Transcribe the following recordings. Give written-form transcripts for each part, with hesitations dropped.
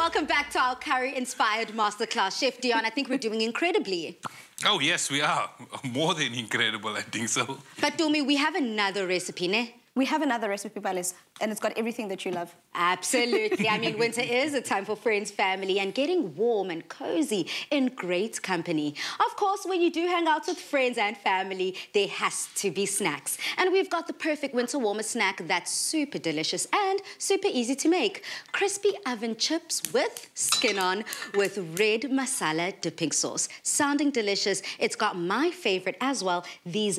Welcome back to our curry-inspired masterclass. Chef Dion, I think we're doing incredibly. Oh, yes, we are. More than incredible, I think so. But Tumi, we have another recipe, ne? We have another recipe, Balis, and it's got everything that you love. Absolutely. I mean, winter is a time for friends, family, and getting warm and cozy in great company. Of course, when you do hang out with friends and family, there has to be snacks. And we've got the perfect winter warmer snack that's super delicious and super easy to make. Crispy oven chips with skin on with red masala dipping sauce. Sounding delicious. It's got my favorite as well, these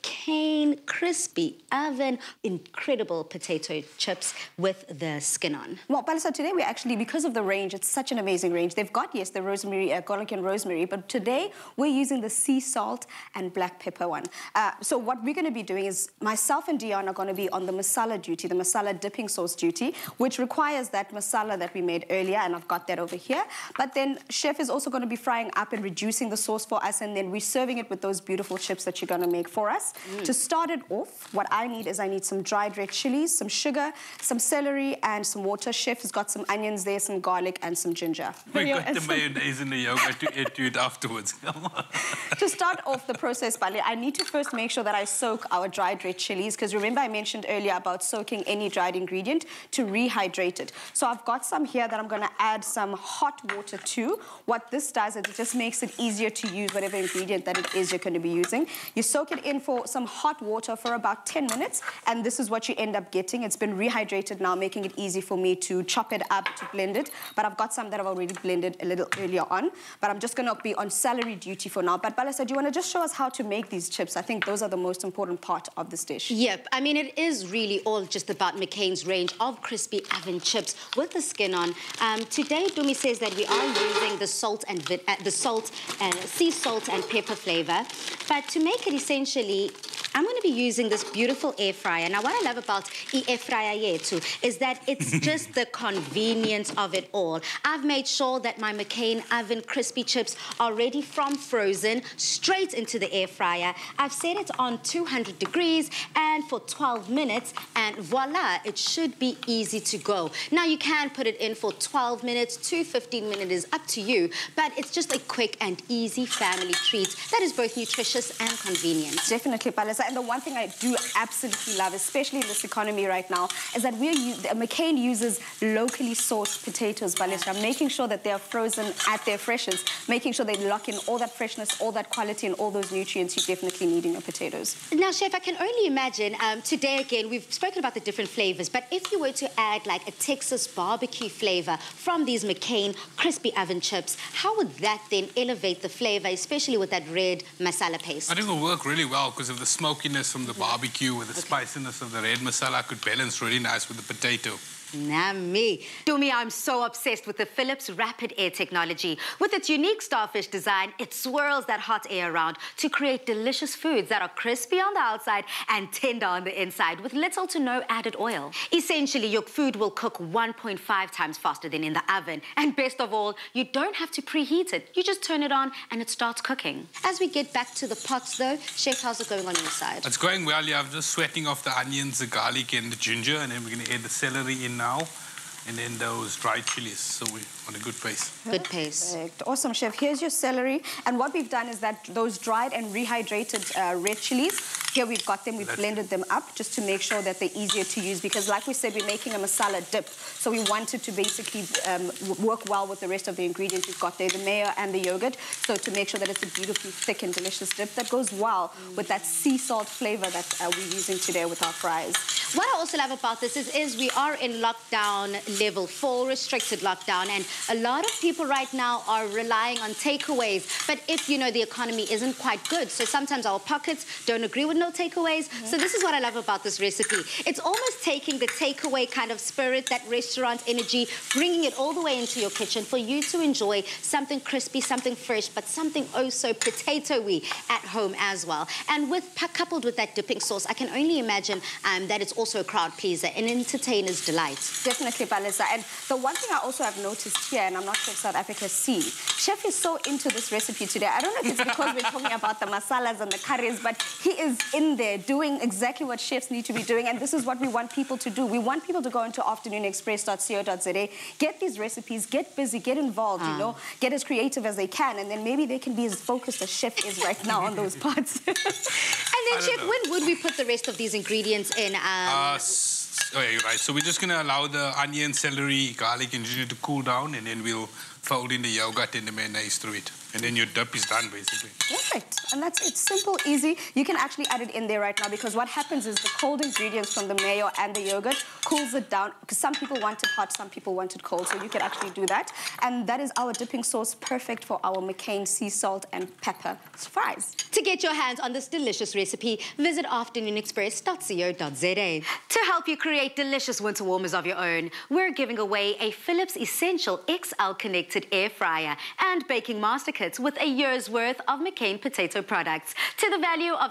McCain crispy oven incredible potato chips with the skin on. Well, Balisa, today we actually, because of the range, it's such an amazing range. They've got, yes, the rosemary, garlic and rosemary, but today we're using the sea salt and black pepper one. So what we're going to be doing is myself and Dion are going to be on the masala duty, the masala dipping sauce duty, which requires that masala that we made earlier, and I've got that over here. But then Chef is also going to be frying up and reducing the sauce for us, and then we're serving it with those beautiful chips that you're going to make for us. To start it off, what I need is I need some dried red chilies, some sugar, some celery, and some water. Chef has got some onions there, some garlic, and some ginger. We got the mayonnaise and the yogurt to add to it afterwards. Come on. To start off the process, Bali, I need to first make sure that I soak our dried red chilies, because remember I mentioned earlier about soaking any dried ingredient to rehydrate it. So I've got some here that I'm going to add some hot water to. What this does is it just makes it easier to use whatever ingredient that it is you're going to be using. You soak it in for some hot water for about 10 minutes, and this is what you end up getting. It's been rehydrated now, making it easy for me to chop it up, to blend it. But I've got some that I've already blended a little earlier on. But I'm just going to be on celery duty for now. But Balasa, do you want to just show us how to make these chips? I think those are the most important part of this dish. Yep. I mean, it is really all just about McCain's range of crispy oven chips with the skin on. Today, Dumi says that we are using the sea salt and pepper flavor. But to make it essentially, I'm going to be using this beautiful air fryer. Now, what I love about the air fryer too is that it's just the convenience of it all. I've made sure that my McCain oven crispy chips are ready from frozen, straight into the air fryer. I've set it on 200 degrees and for 12 minutes, and voila, it should be easy to go. Now, you can put it in for 12 minutes to 15 minutes, is up to you, but it's just a quick and easy family treat that is both nutritious and convenient. Definitely, Palisa. And the one thing I do absolutely love, especially in this economy right now, is that McCain uses locally sourced potatoes, Palisa, making sure that they are frozen at their freshest, making sure they lock in all that freshness, all that quality, and all those nutrients you definitely need in your potatoes. Now, Chef, I can only imagine, today again, we've spoken about the different flavors, but if you were to add like a Texas barbecue flavor from these McCain crispy oven chips, how would that then elevate the flavor, especially with that red masala paste? I think it will work really well because of the smokiness from the barbecue with the spiciness of the red masala could balance really nice with the potato. Nah, me. Dumi, I'm so obsessed with the Philips Rapid Air technology. With its unique starfish design, it swirls that hot air around to create delicious foods that are crispy on the outside and tender on the inside with little to no added oil. Essentially, your food will cook 1.5 times faster than in the oven. And best of all, you don't have to preheat it. You just turn it on and it starts cooking. As we get back to the pots though, Chef, how's it going on your side? It's going well. Yeah, I'm just sweating off the onions, the garlic and the ginger, and then we're going to add the celery in now, and then those dried chilies, so we're on a good pace. Good pace. Perfect. Awesome, Chef. Here's your celery, and what we've done is that those dried and rehydrated red chilies, here we've got them, we've blended them up just to make sure that they're easier to use, because like we said, we're making a masala dip, so we want it to basically work well with the rest of the ingredients we've got there, the mayo and the yogurt, so to make sure that it's a beautifully thick and delicious dip that goes well with that sea salt flavor that we're using today with our fries. What I also love about this is we are in lockdown level 4, restricted lockdown, and a lot of people right now are relying on takeaways. But if, you know, the economy isn't quite good, so sometimes our pockets don't agree with no takeaways. So this is what I love about this recipe. It's almost taking the takeaway kind of spirit, that restaurant energy, bringing it all the way into your kitchen for you to enjoy something crispy, something fresh, but something oh so potato-y at home as well. And coupled with that dipping sauce, I can only imagine that it's also also a crowd pleaser, an entertainer's delight. Definitely, Palisa. And the one thing I also have noticed here, and I'm not sure if South Africa's seen, Chef is so into this recipe today. I don't know if it's because we're talking about the masalas and the curries, but he is in there doing exactly what chefs need to be doing, and this is what we want people to do. We want people to go into afternoonexpress.co.za, get these recipes, get busy, get involved, you know, get as creative as they can, and then maybe they can be as focused as Chef is right now on those parts. And then, Chef, when would we put the rest of these ingredients in? Oh, yeah, you're right. So we're just going to allow the onion, celery, garlic, and ginger to cool down, and then we'll fold in the yogurt and the mayonnaise through it. And then your dip is done, basically. Perfect. And that's it. Simple, easy. You can actually add it in there right now, because what happens is the cold ingredients from the mayo and the yogurt cools it down, because some people want it hot, some people want it cold, so you can actually do that. And that is our dipping sauce, perfect for our McCain sea salt and pepper fries. To get your hands on this delicious recipe, visit afternoonexpress.co.za. To help you create delicious winter warmers of your own, we're giving away a Philips Essential XL connected air fryer and baking master kits with a year's worth of McCain potato products to the value of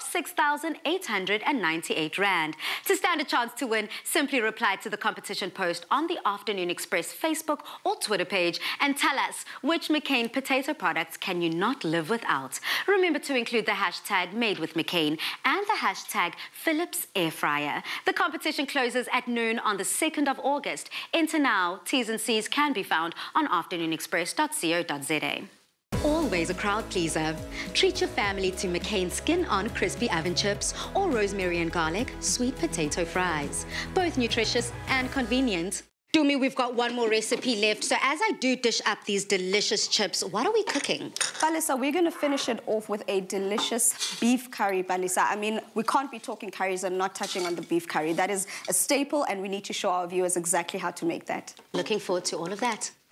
6,898 Rand. To stand a chance to win, simply reply to the competition post on the Afternoon Express Facebook or Twitter page and tell us which McCain potato products can you not live without. Remember to include the hashtag #MadeWithMcCain and the hashtag Philips Air Fryer. The competition closes at noon on the 2nd of August. Enter now. T's and C's can be found on afternoonexpress.co.za. Always a crowd pleaser. Treat your family to McCain skin-on crispy oven chips or rosemary and garlic sweet potato fries. Both nutritious and convenient. Dumi, we've got one more recipe left. So as I do dish up these delicious chips, what are we cooking? Palisa, we're going to finish it off with a delicious beef curry, Palisa. I mean, we can't be talking curries and not touching on the beef curry. That is a staple, and we need to show our viewers exactly how to make that. Looking forward to all of that.